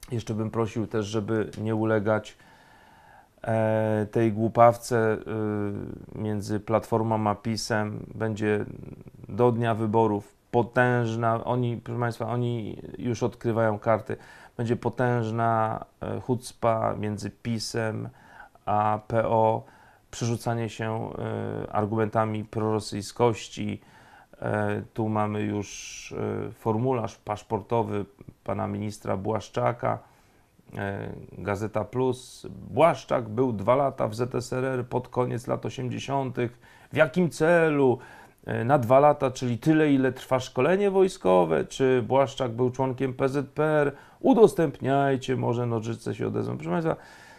Jeszcze bym prosił też, żeby nie ulegać tej głupawce między Platformą a PiS-em. Będzie do dnia wyborów potężna, proszę Państwa, oni już odkrywają karty, będzie potężna hucpa między PiS-em a PO, przerzucanie się argumentami prorosyjskości. Tu mamy już formularz paszportowy pana ministra Błaszczaka, Gazeta Plus. Błaszczak był 2 lata w ZSRR pod koniec lat 80. W jakim celu? Na 2 lata, czyli tyle, ile trwa szkolenie wojskowe? Czy Błaszczak był członkiem PZPR? Udostępniajcie, może nożyce się odezwą. Proszę Państwa,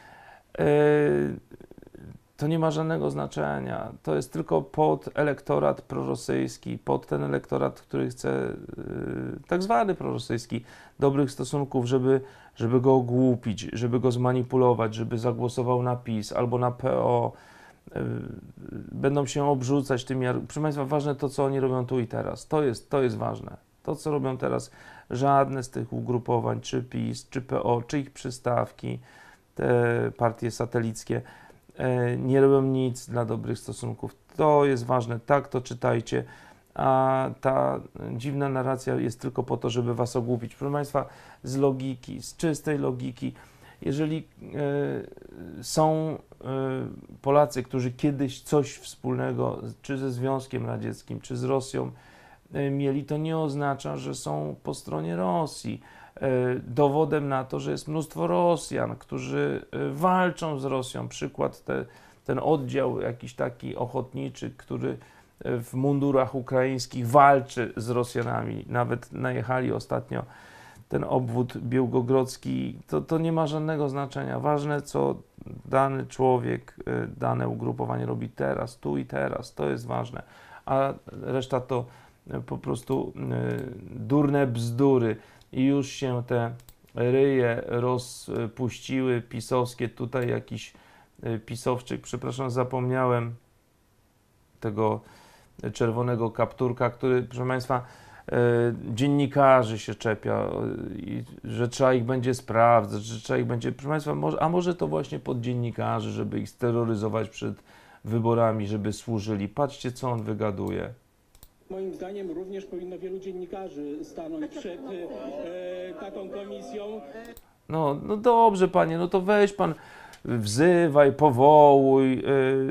to nie ma żadnego znaczenia. To jest tylko pod elektorat prorosyjski, pod ten elektorat, który chce, tak zwany prorosyjski, dobrych stosunków, żeby go ogłupić, żeby go zmanipulować, żeby zagłosował na PiS albo na PO. Będą się obrzucać tymi. Proszę Państwa, ważne to, co oni robią tu i teraz. To jest ważne. To, co robią teraz, żadne z tych ugrupowań, czy PiS, czy PO, czy ich przystawki, te partie satelickie, nie robią nic dla dobrych stosunków. To jest ważne, tak to czytajcie, a ta dziwna narracja jest tylko po to, żeby was ogłupić. Proszę Państwa, z logiki, z czystej logiki, jeżeli są Polacy, którzy kiedyś coś wspólnego, czy ze Związkiem Radzieckim, czy z Rosją mieli, to nie oznacza, że są po stronie Rosji. Dowodem na to, że jest mnóstwo Rosjan, którzy walczą z Rosją. Przykład ten oddział jakiś taki ochotniczy, który w mundurach ukraińskich walczy z Rosjanami. Nawet najechali ostatnio ten obwód białgogrodzki. To nie ma żadnego znaczenia. Ważne, co dany człowiek, dane ugrupowanie robi teraz, tu i teraz. To jest ważne. A reszta to po prostu durne bzdury. I już się te ryje rozpuściły, pisowskie. Tutaj jakiś pisowczyk, przepraszam, zapomniałem tego czerwonego kapturka, który, proszę Państwa, dziennikarzy się czepia, że trzeba ich będzie sprawdzać, że trzeba ich będzie, proszę Państwa, a może to właśnie pod dziennikarzy, żeby ich steroryzować przed wyborami, żeby służyli. Patrzcie, co on wygaduje. Moim zdaniem również powinno wielu dziennikarzy stanąć przed taką komisją. No dobrze, panie, no to weź pan, wzywaj, powołuj,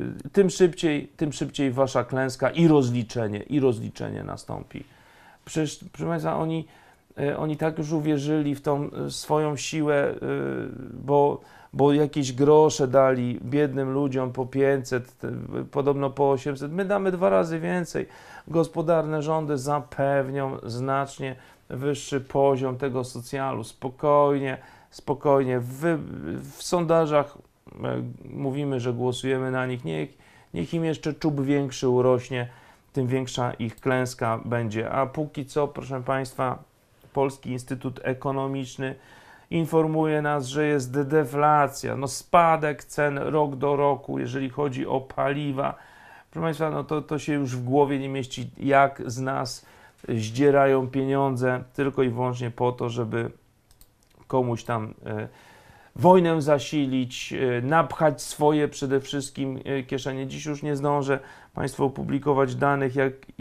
tym szybciej wasza klęska i rozliczenie nastąpi. Przecież, proszę Państwa, oni tak już uwierzyli w tą swoją siłę, bo jakieś grosze dali biednym ludziom po 500, podobno po 800. My damy 2 razy więcej. Gospodarne rządy zapewnią znacznie wyższy poziom tego socjalu. Spokojnie. W sondażach mówimy, że głosujemy na nich. Niech im jeszcze czub większy urośnie, tym większa ich klęska będzie. A póki co, proszę Państwa, Polski Instytut Ekonomiczny informuje nas, że jest deflacja, spadek cen rok do roku, jeżeli chodzi o paliwa. Proszę Państwa, to się już w głowie nie mieści, jak z nas zdzierają pieniądze tylko i wyłącznie po to, żeby komuś tam wojnę zasilić, napchać swoje przede wszystkim kieszenie. Dziś już nie zdążę Państwu opublikować danych,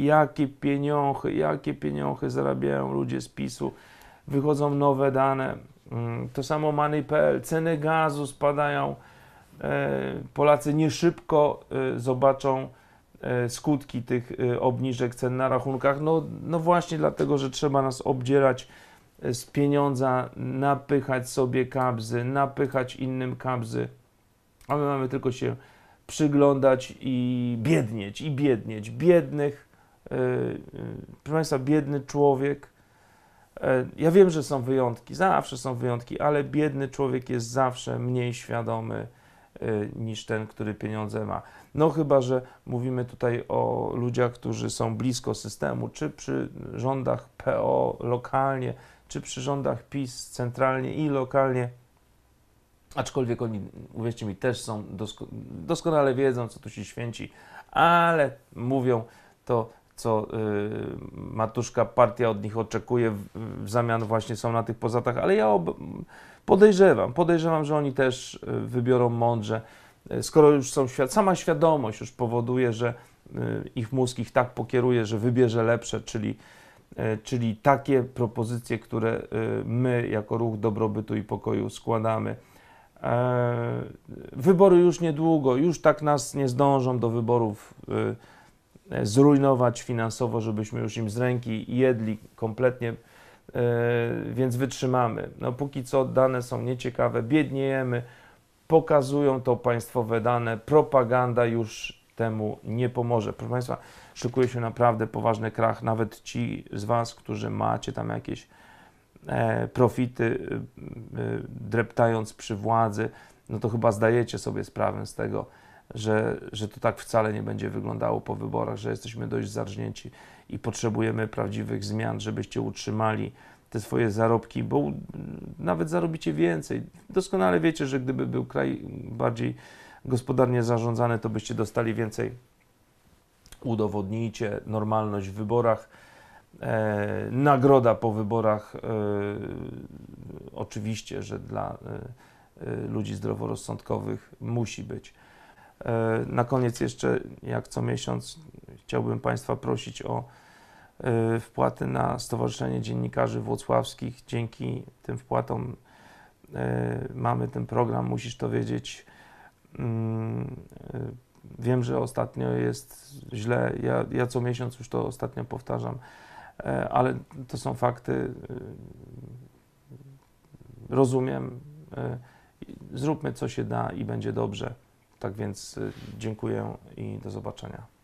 jakie pieniądze zarabiają ludzie z PiS-u. Wychodzą nowe dane. To samo Money.pl, ceny gazu spadają. Polacy nie szybko zobaczą skutki tych obniżek cen na rachunkach. No właśnie dlatego, że trzeba nas obdzierać z pieniądza, napychać sobie kabzy, napychać innym kabzy, a my mamy tylko się przyglądać i biednieć. Biednych, proszę Państwa, biedny człowiek, ja wiem, że są wyjątki, zawsze są wyjątki, ale biedny człowiek jest zawsze mniej świadomy niż ten, który pieniądze ma. No chyba, że mówimy tutaj o ludziach, którzy są blisko systemu, czy przy rządach PO lokalnie, czy przy rządach PiS centralnie i lokalnie, aczkolwiek oni, uwierzcie mi, też są doskonale wiedzą, co tu się święci, ale mówią to co matuszka partia od nich oczekuje, w zamian właśnie są na tych podatach, ale ja podejrzewam, że oni też wybiorą mądrze, skoro już są sama świadomość już powoduje, że ich mózg ich tak pokieruje, że wybierze lepsze, czyli takie propozycje, które my jako Ruch Dobrobytu i Pokoju składamy. Wybory już niedługo, już tak nas nie zdążą do wyborów zrujnować finansowo, żebyśmy już im z ręki jedli kompletnie, więc wytrzymamy. No póki co dane są nieciekawe, biedniejemy, pokazują to państwowe dane, propaganda już temu nie pomoże. Proszę Państwa, szykuje się naprawdę poważny krach, nawet ci z Was, którzy macie tam jakieś profity, dreptając przy władzy, no to chyba zdajecie sobie sprawę z tego, że to tak wcale nie będzie wyglądało po wyborach, że jesteśmy dość zarżnięci i potrzebujemy prawdziwych zmian, żebyście utrzymali te swoje zarobki, bo nawet zarobicie więcej. Doskonale wiecie, że gdyby był kraj bardziej gospodarnie zarządzany, to byście dostali więcej. Udowodnijcie normalność w wyborach. Nagroda po wyborach, oczywiście, że dla ludzi zdroworozsądkowych musi być. Na koniec jeszcze, jak co miesiąc, chciałbym Państwa prosić o wpłaty na Stowarzyszenie Dziennikarzy Włocławskich. Dzięki tym wpłatom mamy ten program, musisz to wiedzieć. Wiem, że ostatnio jest źle, ja co miesiąc już to ostatnio powtarzam, ale to są fakty, rozumiem, zróbmy co się da i będzie dobrze. Tak więc dziękuję i do zobaczenia.